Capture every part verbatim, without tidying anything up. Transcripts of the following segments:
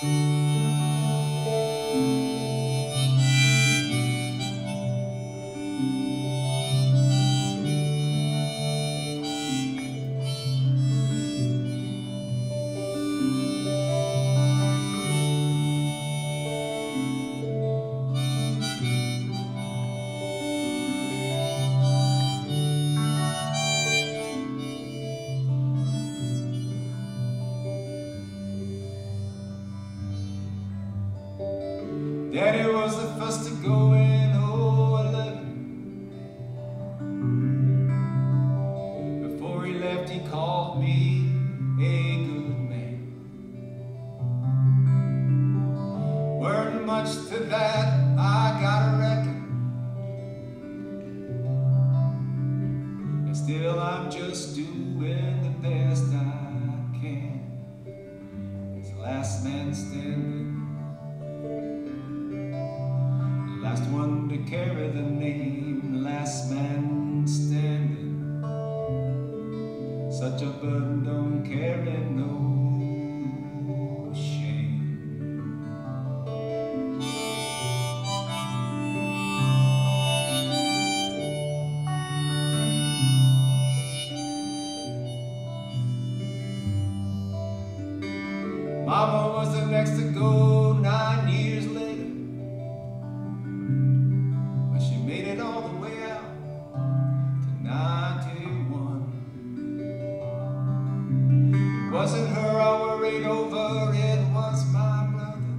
Daddy was the first to go in oh eleven. Before he left, he called me a good man. Weren't much to that, I gotta reckon, and still I'm just doing the best I can. As the last man standing, last one to carry the name, last man standing. Such a burden don't carry no shame. Mama was the next to go nine years later. Made it all the way out to ninety-one. It wasn't her I worried over, it was my brother.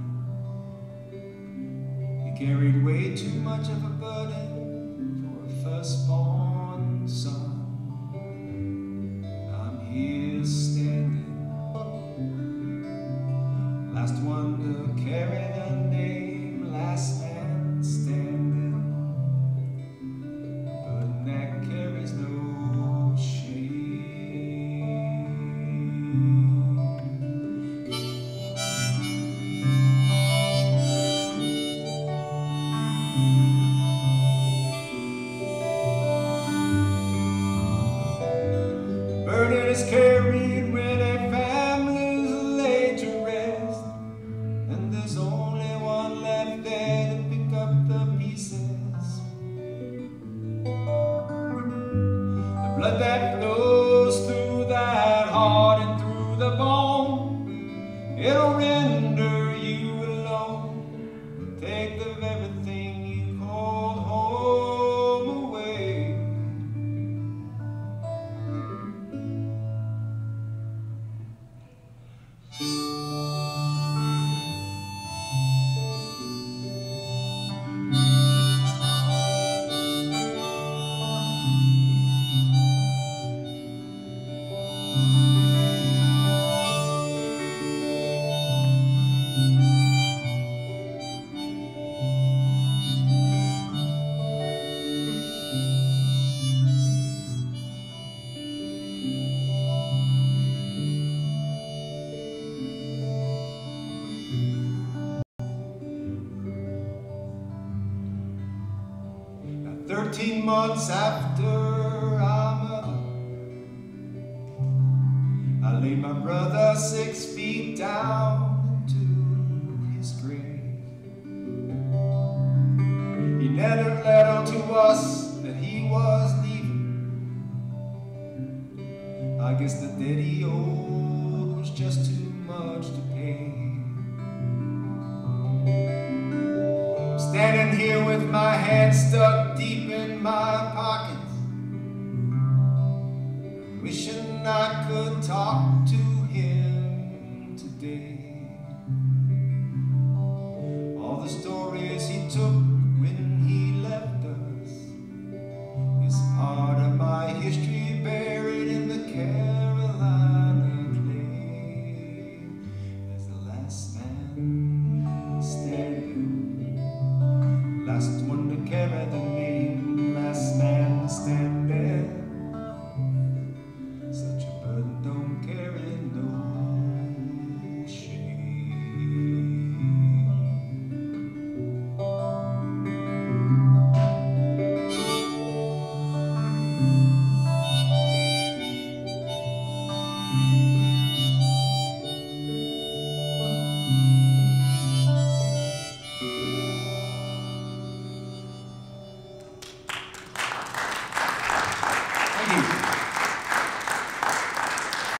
He carried way too much of a burden for a firstborn son. I'm here standing, last one to carry the name, last man standing. Burden is carried when a family's laid to rest, and there's only one left there to pick up the pieces. The blood that flows through that heart and through the bone, it'll render you alone, take the very thing you called home away. Thirteen months after our mother, I laid my brother six feet down to his grave. He never let on to us that he was leaving. I guess the debt he owed was just too much to pay. Standing here with my hands stuck deep in my pockets, wishing I could talk to him today.